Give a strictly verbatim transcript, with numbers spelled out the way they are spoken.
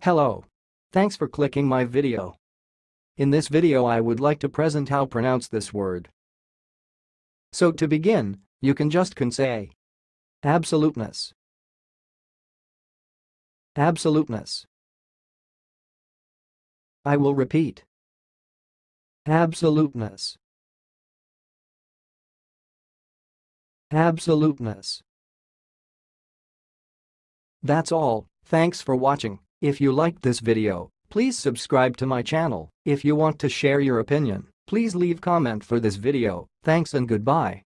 Hello. Thanks for clicking my video. In this video I would like to present how pronounce this word. So to begin, you can just can say absoluteness. Absoluteness. I will repeat. Absoluteness. Absoluteness. That's all. Thanks for watching. If you liked this video, please subscribe to my channel. If you want to share your opinion, please leave comment for this video. Thanks and goodbye.